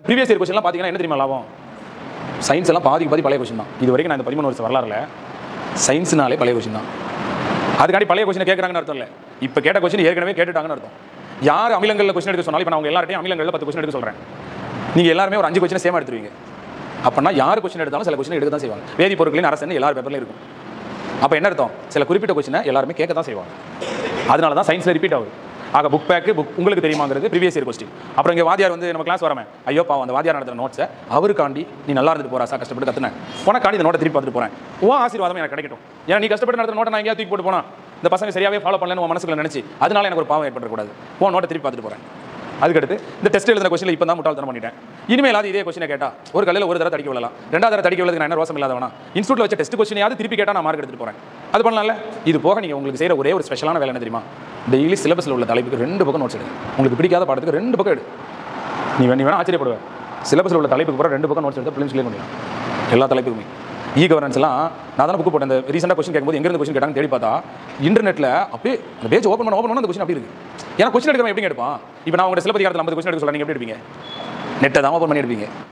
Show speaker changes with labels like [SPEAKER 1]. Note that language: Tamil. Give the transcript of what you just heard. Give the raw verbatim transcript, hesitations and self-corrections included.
[SPEAKER 1] ப்ரீவியஸ் இயர் கொஸ்டின்லாம் பார்த்தீங்கன்னா என்ன தெரியுமா லாபம்? சயின்ஸ் எல்லாம் பாதிக்கு பாதி பழைய கொஸ்டின் தான். இது வரைக்கும் நான் இந்த பதிமூணு வருஷம் வரலாறுல சயின்ஸ்னாலே பழைய கொஸ்டின் தான். அதுக்காண்டி பழைய கொஸ்டின் கேட்குறாங்கன்னு அர்த்தம் இல்லை. இப்போ கேட்ட கொஸ்டின் ஏற்கனவே கேட்டுட்டாங்கன்னு அர்த்தம். யார் அமிலங்களில் கொஸ்டின் எடுக்க சொன்னாலும் இப்போ நான் அவங்க எல்லார்ட்டையும் அமிலங்களில் பத்து கொஸ்டின் எடுக்க சொல்கிறேன். நீங்கள் எல்லாருமே ஒரு அஞ்சு கொஸ்டின் சேமாக எடுத்துருவீங்க. அப்படின்னா யார் கொஸ்டின் எடுத்தாலும் சில கொஸ்டின் எடுக்க தான் செய்வாங்க. வேதிப்பொருட்களின் அரசு எல்லார் பேப்பர்லையும் இருக்கும். அப்போ என்ன அர்த்தம்? சில குறிப்பிட்ட கொஸ்டினை எல்லாருமே கேட்க தான் செய்வாங்க. அதனால தான் சயின்ஸில் ரிப்பீட் ஆகுது. ஆக புக் பேக்கு புக் உங்களுக்கு தெரியுமாங்கிறது ப்ரீவியஸ் இயர் கொஸ்டின். அப்புறம் இங்கே வாதியார் வந்து நம்ம கிளாஸ் வரமே, ஐயோ பாவம் அந்த வாதியார் நடத்துகிற நோட்ஸை அவருக்காண்டி நீ நல்லா இருந்துட்டு போறா சார், கஷ்டப்பட்டு கற்றுனேன் உனக்காண்டி இந்த நோட்டை திருப்பி பார்த்துட்டு போகிறேன், ஓ ஆசீர்வாதம் எனக்கு கிடைக்கட்டும். ஏன்னா நீ கஷ்டப்பட்டு நடத்துகிற நோட்டை நான் எங்கேயா தூக்கி போட்டு போனா இந்த பசங்க சரியாகவே ஃபாலோ பண்ணலன்னு உன் மனசுக்குள்ள நினச்சி அதனால எனக்கு ஒரு பாவம் ஏற்படக்கூடாது, ஓ நோட்டை திருப்பி பார்த்துட்டு போகிறேன். அதுக்கடுத்து இந்த டெஸ்ட் எழுதுற கொஸ்டின் இப்போ தான் முட்டாள்தனம் பண்ணிட்டேன். இனிமேல் அது இதே கொஸ்டினை கேட்டா ஒரு கல்லில் ஒரு தடவை தடிக்க விடலாம், ரெண்டாவது தடவை தடிக்க விடறதுக்கு நான் என்ன ரோசம் இல்லாதவனா? இன்ஸ்டியூட்ல வச்ச டெஸ்ட் கொஸ்டினையாவது திருப்பி கேட்டால் நான் மார்க் எடுத்துட்டு போகிறேன். அது பண்ணலாம்ல. இது போக நீங்கள் உங்களுக்கு செய்கிற ஒரே ஒரு ஸ்பெஷலான வேலை என்ன தெரியுமா? டெய்லி சிலபஸில் உள்ள தலைப்புக்கு ரெண்டு பக்கம் நோட்ஸ் எடு. உங்களுக்கு பிடிக்காத பாடத்துக்கு ரெண்டு பக்கம் எடு. நீ நீ வேணா ஆச்சரியப்படுவேன். சிலபஸில் உள்ள தலைப்புக்கு போகிற ரெண்டு பக்கம் நோட்ஸ் எடுத்து பிலிம்ஸ் கிளியர் பண்ணிடலாம். எல்லா தலைப்புக்குமே இ கவர்னன்ஸ் எல்லாம் நான் தானே புக்கு போட்டேன். இந்த ரீசெண்டாக கொஸ்டின் கேட்கும்போது எங்கேருந்து கொஸ்டின் கேட்டாங்க தேடி பார்த்தா இன்டர்நெட்டில் அப்படியே அந்த பேஜ் ஓப்பன் பண்ண ஓப்பன் பண்ண அந்த கொஸ்டின் அப்படி இருக்கு. ஏன்னா கொஸ்டின் எடுக்கிறவங்க எப்படி எடுப்பான்? இப்போ நான் உங்க சிலபதி காலத்தில் ஐம்பது கொஸ்டின் எடுக்க சொல்கிறேன், நீங்கள் எப்படி எடுப்பீங்க? நெட்டை தான் ஓப்பன் பண்ணி எடுப்பீங்க.